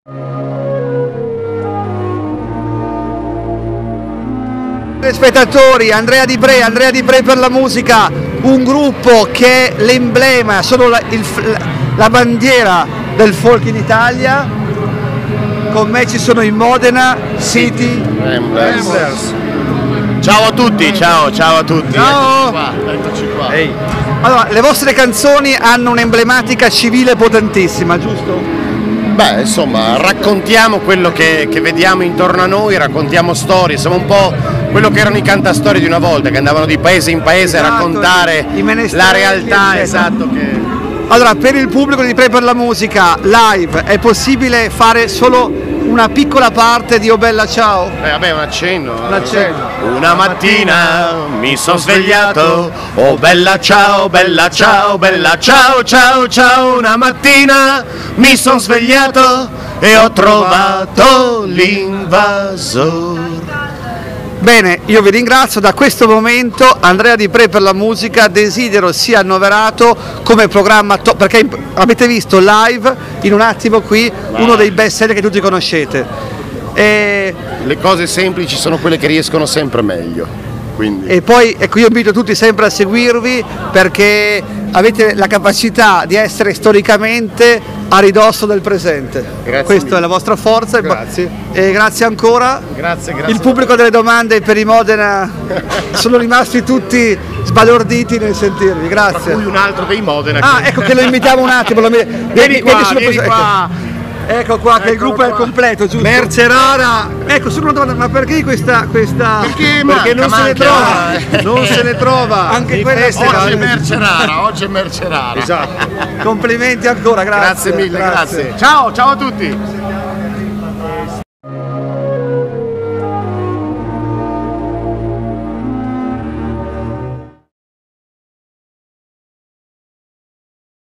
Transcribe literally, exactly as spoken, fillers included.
Spettatori, Andrea Di Pre, Andrea Di Pre per la musica, un gruppo che è l'emblema, sono la, il, la bandiera del folk in Italia. Con me ci sono i Modena City Ramblers. Ciao a tutti, ciao, ciao a tutti. Ciao. Eccoci qua, eccoci qua. Ehi. Allora, le vostre canzoni hanno un'emblematica civile potentissima, giusto? Beh, insomma, raccontiamo quello che, che vediamo intorno a noi, raccontiamo storie, siamo un po' quello che erano i cantastorie di una volta, che andavano di paese in paese, esatto, a raccontare la realtà, esatto. Che... Allora, per il pubblico di Pre per la musica, live, è possibile fare solo una piccola parte di Oh Bella Ciao? Eh vabbè, un accenno. Un accenno. Una mattina mi sono svegliato, oh bella ciao, bella ciao, bella ciao, ciao, ciao. Una mattina mi sono svegliato e ho trovato l'invasor. Bene, io vi ringrazio, da questo momento Andrea Di Pre per la musica desidero sia annoverato come programma top, perché avete visto live in un attimo qui uno dei best seller che tutti conoscete. E... le cose semplici sono quelle che riescono sempre meglio. Quindi. E poi ecco, io invito tutti sempre a seguirvi perché avete la capacità di essere storicamente a ridosso del presente. Grazie Questa mille. è la vostra forza. Grazie. E grazie ancora. Grazie, grazie. Il pubblico delle domande per i Modena sono rimasti tutti sbalorditi nel sentirvi. Grazie. Tra cui un altro dei Modena. Ah, che... ecco che lo invitiamo un attimo. Lo... Vieni qua, vieni vieni qua. Ecco qua che Eccolo il gruppo qua. È completo, giusto? Merce rara! Ecco, solo una domanda, ma perché questa... questa... Perché, perché non manca, se ne trova? manca. Non se ne trova! Anche quella oggi è merce rara, oggi è merce rara. Esatto. Complimenti ancora, grazie. Grazie mille, grazie. grazie. Ciao, ciao a tutti!